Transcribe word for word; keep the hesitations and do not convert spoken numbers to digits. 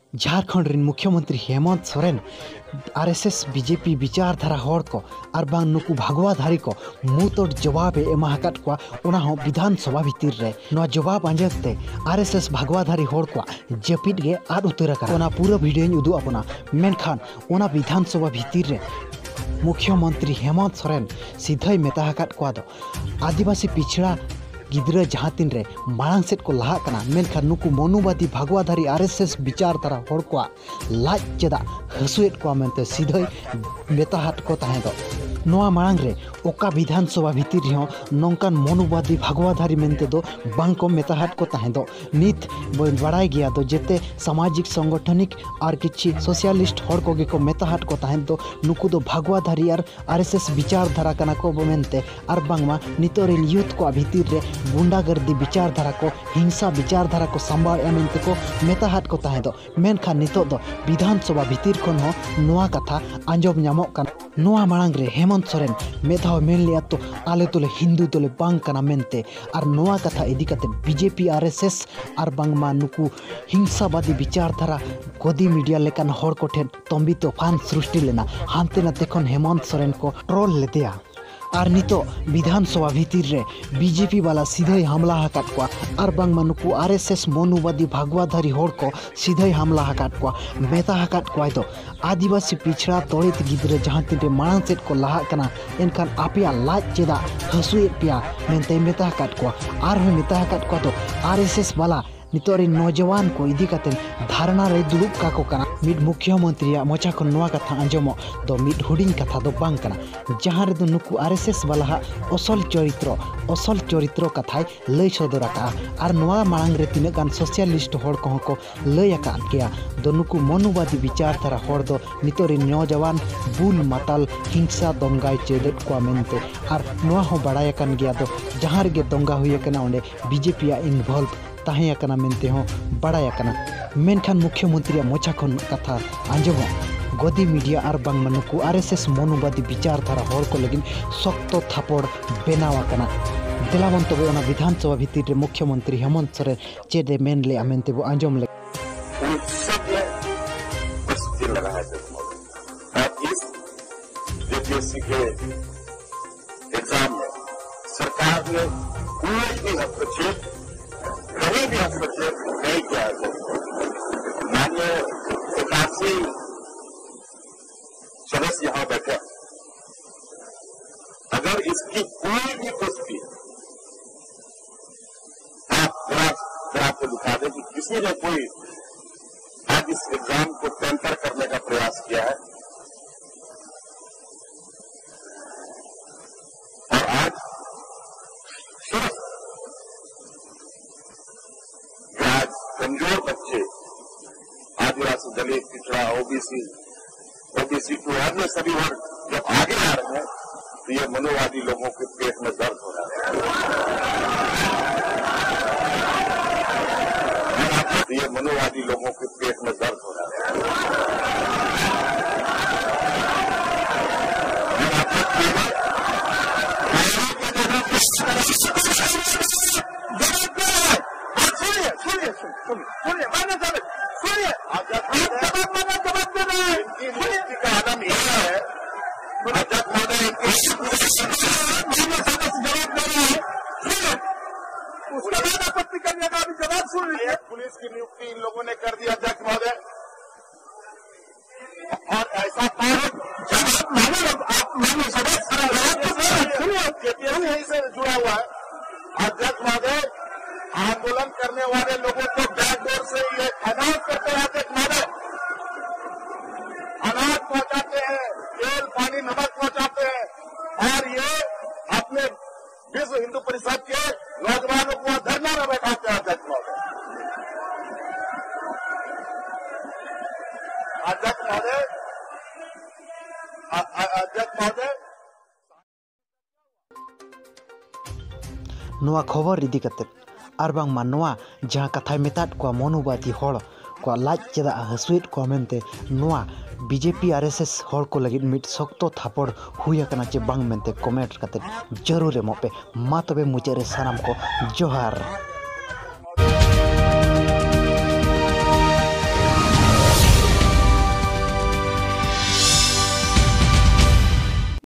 झारखंड रिन मुख्यमंत्री Hemant Soren RSS BJP विचारधारा हड़ को और बांग नुकु भागवाधारी को मुतोड़ जवाब एमा हकात को ओना हो विधानसभा भितर रे नो जवाब आंजते आरएसएस भागवाधारी हड़ को जपिट गे आद उतर का ओना पूरा वीडियो उदू अपना मेनखान ओना विधानसभा भितर रे मुख्यमंत्री हेमंत सोरेन सीधे मेता हकात को आदिवासी पिछड़ा गिद्रा जहाँ तीन रे मांग सेट को लहा कना मेनखान नुकु मनुवादी भागवाधारी आरएसएस विचारधारा हड़ को लाज चेदा हसुएट को मेनते सीधे मेताहाट को ताहे दो नोआ मांग रे ओका विधानसभा भितर हो नौकान मनुवादी भागवाधारी मेनते दो बांग को मेताहाट को ताहे दो नित बड़ाई गया दो जेते सामाजिक संगठनिक और किछि सोशलिस्ट हड़ को को मेताहाट को ताहे दो नुकु दो भागवाधारी और आरएसएस विचारधारा कना को मेनते और बांगमा नितोरिन यूथ को भितर रे गुंडागर्दी विचारधारा को हिंसा विचारधारा को संभाल एमते को मेताहाट को ताहे दो मेनखान नितो दो विधानसभा भितर खन हो नोआ कथा आंजम नामक कान नोआ मांग रे हेमंत सोरेन मेधाव मेन लिया तो आले तोले हिंदू तोले बांग कना मेनते और नोआ कथा इदी कते बीजेपी आरएसएस और बांगमा नुकु हिंसावादी विचारधारा गदी मीडिया लेकान हड़ को ठेन तंबी तोफान सृष्टि लेना हानते नाते खन हेमंत सोरेन को ट्रोल लेतेया और नितो विधानसभा भितर रे बीजेपी वाला सीधे हमला हकात को और बांगमा नुकु आरएसएस मनुवादी भागवाधारी हड़ को सीधे हमला हकात को मेता हकात को तो आदिवासी पिछड़ा तोड़ित गिद्रे जहाँ तीन मांग सेट को लहा कना एनखान आपिया लाज चेदा हसुए पिया मेनते मेता हकात को और मेता हकात को तो आरएसएस वाला नितोरी नौजवान को इदी कते धारणा रे दुलुप का को कना मिड मुख्यमंत्री मोचा को नोआ कथा आंजमो दो मिड हुडिंग कथा दो बांग कना जहां रे दो नुकु आरएसएस वाला असल चरित्र असल चरित्र कथाय लय सदर का और नोआ मांग रे तिने गान सोशलिस्ट हड़ को को लय का गया दो नुकु मनुवादी विचारधारा हड़ दो नितोरी नौजवान बुल माताल हिंसा दंगाय चेदत को मेनते और नोआ हो बड़ाय कन गया दो जहां रे दंगा हुए कना ओंडे बीजेपी इन्वॉल्व ताहे कना मेनते हो बड़ाय कना मेनखान मुख्यमंत्री मोचा खन कथा आंजमो गदी मीडिया और बांग नुकु आरएसएस मनुवादी विचारधारा हड़ को लगिन सख्त थापड़ बेनावा कना दिलावन तबे ओना विधानसभा भितर रे मुख्यमंत्री हेमंत सोरेन चेदे मेन ले आमेनते बो आंजम ले सरकार ने कोई भी हस्तक्षेप कहीं भी हस्तक्षेप नहीं किया है। माननीय एकासी सदस्य यहाँ बैठे, अगर इसकी कोई भी पुष्टि आप ग्राफ को दिखा दें कि किसी ने कोई आज इस एग्जाम को टेम्पर करने का प्रयास किया है और आज कमजोर बच्चे आदिवासी दलित पिछड़ा ओबीसी ओबीसी टू अन्य सभी वर्ग जब आगे आ रहे हैं तो ये मनोवादी लोगों के पेट में दर्द हो रहा है तो ये मनोवादी लोगों के पेट में दर्द हो रहा है। उसके बाद आपत्ति करने का भी जवाब सुन लीजिए। पुलिस की नियुक्ति इन लोगों ने कर दिया अध्यक्ष महोदय और ऐसा यहीं से जुड़ा हुआ है। अध्यक्ष महोदय आंदोलन करने वाले लोगों को बैकडोर से ये अनाउंस करते हैं अध्यक्ष महोदय, अनाज पहुंचाते हैं, तेल पानी नमक पहुंचाते हैं और ये अपने विश्व हिंदू परिषद के नौजवानों को धरना में बैठाते हैं। अध्यक्ष महोदय अध्यक्ष महोदय अध्यक्ष महोदय नोआ खबर इदी कते और बांग मानवा जहाँ कथा मेताट को मनुवादी हड़ को लाज चेदा हसुएट को मेनते नोआ बीजेपी आरएसएस हड़ को लगी मिट सख्त थापड़ हुई चे बांग मेनते कमेंट कते जरूर एमो पे मा तबे मुचारे सानाम को जोहार।